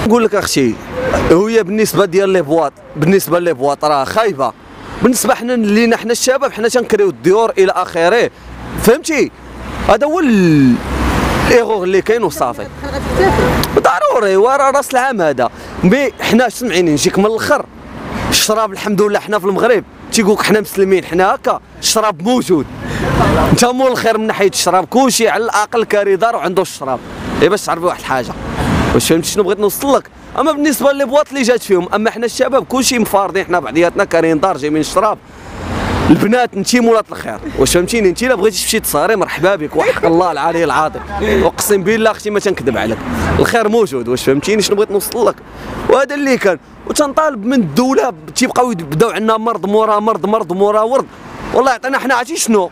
نقول لك اختي، هي بالنسبه ديال لي بواط، بالنسبه لي بواط راه خايبه. بالنسبه حنا لينا حنا الشباب حنا تنكريو الديور الى اخره، فهمتي؟ هذا هو الايغور اللي كاين وصافي. ضروري وراه راس العام هذا. مي حنا سمعيني نجيك من الاخر، الشراب الحمد لله حنا في المغرب تيقولك حنا مسلمين، حنا هكا الشراب موجود. انت مول الخير من ناحيه الشراب، كلشي على الاقل كاري دار وعنده الشراب. باش تعرفي واحد الحاجه، واش فهمتي شنو بغيت نوصل لك؟ اما بالنسبه لي بواط اللي جات فيهم، اما حنا الشباب كلشي مفارضين، حنا بعضياتنا كارين دار جاي من الشراب. البنات انتي مولات الخير، واش فهمتيني؟ انتي الا بغيتي تمشي تصاري مرحبا بك، وحق الله العلي العظيم، اقسم بالله اختي ما تنكذب عليك، الخير موجود. واش فهمتيني شنو بغيت نوصل لك؟ وهذا اللي كان. وتنطالب من الدوله تيبقاو يبداو عندنا مرض مورا مرض، مرض مورا ورد. والله يعطينا حنا عرفتي شنو؟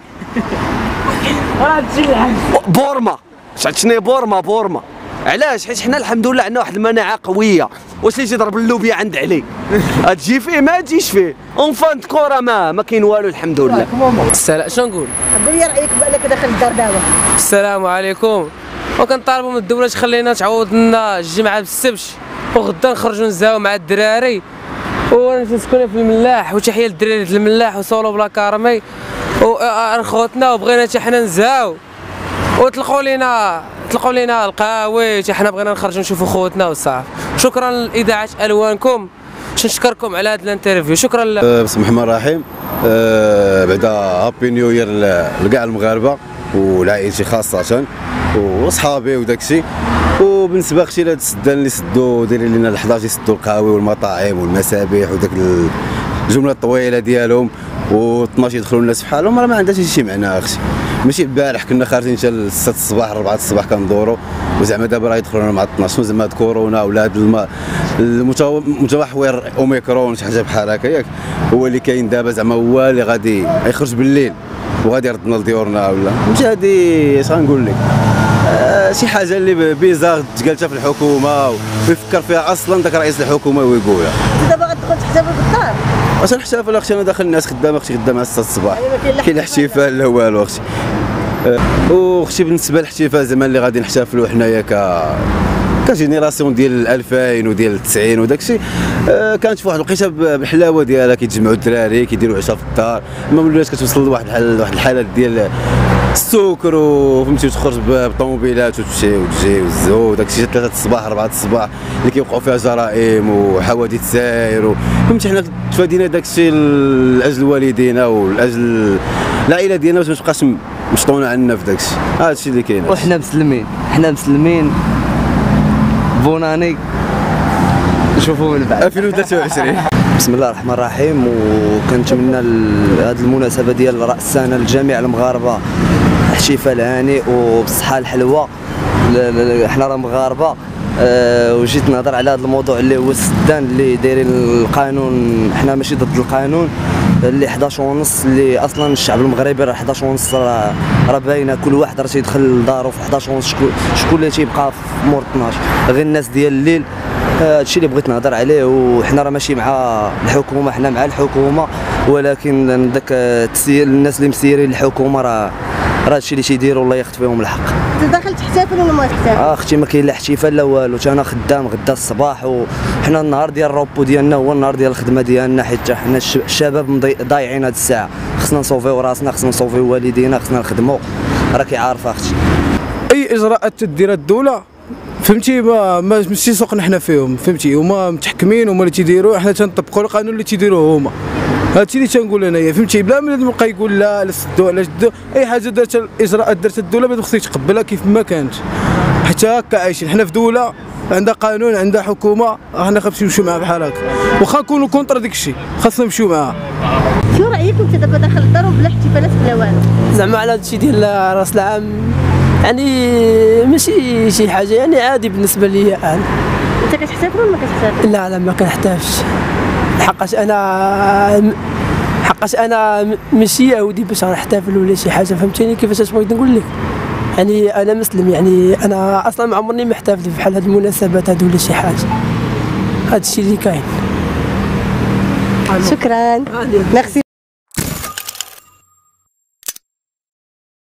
بورما. شنو بورما؟ علاش؟ حيت حنا الحمد لله عندنا واحد المناعه قويه. واش اللي تضرب اللوبيا عند علي تجي فيه ما تجيش فيه، اون فان كورة ما كاين والو الحمد لله. السلام شنو نقول؟ قول لي رايك بانك داخل الدار دابا. السلام عليكم. وكنطالبوا من الدوله تخلينا تعوض لنا الجمعه بالسبت، وغدا نخرجوا نزاو مع الدراري ونسكنوا في الملاح. وتحيه للدراري ديال الملاح وصولو بلا كارمي وخوتنا، وبغينا حتى حنا نزاو وطلقوا لينا القهاوي، حتى حنا بغينا نخرجوا نشوفوا خوتنا وصافي. شكرا لإذاعة ألوانكم، نشكركم على هذا الانترفيو. شكرا بسم الله الرحمن الرحيم. بعدا هابي نيو يير لكاع المغاربه ولعائلتي خاصه وصحابي وداكشي. وبالنسبه اختي لهاد السدان اللي سدوا دايرين لنا ال11 يسدوا القهاوي والمطاعم والمسابح وداك الجمله الطويله ديالهم، و12 يدخلوا الناس في حالهم، راه ما عندهاش شي معنى اختي. ماشي البارح كنا خارجين حتى 6 الصباح 4 الصباح كندوروا، وزعما دابا راه يدخلونا مع 12. زعما هاد كورونا ولا هاد المتوحور اوميكرون شي حاجه بحال هكا ياك، هو اللي كاين دابا، زعما هو اللي غادي يخرج بالليل وغادي يردنا لديورنا ولا ماشي. هادي اش غنقول لك، شي حاجه اللي بيزار تقالتها في الحكومه ويفكر فيها اصلا داك رئيس الحكومه ويقولها. انت دابا غتدخل تحتفل بالدار؟ واش نحتفل اختي؟ انا داخل الناس خدامه اختي، خدامه 6 الصباح، كاين احتفال لا والو اختي. واختي بالنسبه للاحتفال زعما اللي غادي نحتفلوا حنايا كجينيراسيون ديال 2000 وديال 90 وداك الشيء، كانت في واحد الوقيته بالحلاوه ديالها كيتجمعوا الدراري كيديروا عشاء في الدار. ما ولات كتوصل لواحد الحالات ديال السكر وفهمتي، تخرج بالطوموبيلات وتمشي وتجي وداك الشيء 3 الصباح 4 الصباح اللي كيوقعوا فيها جرائم وحوادث ساير. فهمتي حنا تفادينا داك الشيء لاجل والدينا ولاجل العائله ديالنا باش ما تبقاش مشطونه عندنا في داك الشيء. هذا الشيء اللي كاين. وحنا مسلمين بوناني نشوفوا من بعد 2023. بسم الله الرحمن الرحيم. وكنتمنى هذه المناسبه ديال راس السنه لجميع المغاربه احتفال هانئ وبالصحه الحلوه. حنا راه مغاربه. وجيت نهضر على هذا الموضوع اللي هو السدان اللي دايرين القانون. حنا ماشي ضد القانون اللي 11:30 اللي اصلا الشعب المغربي راه 11:30 راه باينه، كل واحد راه تيدخل لدارو في 11:30. شكون اللي تيبقى في مور 12؟ غير الناس ديال الليل. هادشي اللي بغيت نهضر عليه. وحنا راه ماشي مع الحكومه، حنا مع الحكومه، ولكن داك الناس اللي مسيرين الحكومه راه هادشي اللي تيديروا الله ياخذ فيهم الحق. انت داخل تحتفل ولا ما تحتفل؟ اختي ما كاين لا احتفال لا والو. انا خدام غدا الصباح، وحنا النهار ديال الروبو ديالنا هو النهار ديال الخدمه ديالنا، حيت حنا الشباب ضايعين هاد الساعه. خصنا نصوفيو راسنا، خصنا نصوفيو والدينا، خصنا نخدموا. راكي عارفه اختي اي اجراءات تدير الدوله فهمتي ماشي سوقنا حنا فيهم، فهمتي هما متحكمين، هما اللي تيديروا، حنا تنطبقوا القانون اللي تيديروه هما. هادشي اللي تنقول انايا فهمتي، بلا ما نبقى يقول لا سدوا لا شدوا. اي حاجه دارت الاجراءات دارت الدوله ما خصك تقبلها كيف ما كانت. حتى هكا عايشين حنا في دوله عندها قانون، عندها حكومه، حنا خاصنا نمشيو معاها بحال هكا، واخا نكونوا كونتر داك الشيء خاصنا نمشيو معاها. شنو رايك انت دابا داخل الدار وبلا احتفالات بلا والو؟ زعما على هادشي ديال راس العام يعني ماشي شي حاجه يعني عادي بالنسبه لي انا. انت كتحتفل ولا ما كتحتفل؟ لا ما كنحتاجش، حقاش انا ماشي يهودي باش نحتفل ولا شي حاجه، فهمتيني كيفاش بغيت نقول لك. يعني انا مسلم، يعني انا اصلا ما عمرني ما احتفلت بحال هاد المناسبات هادو ولا شي حاجه. هادشي اللي كاين. شكرا. ميرسي.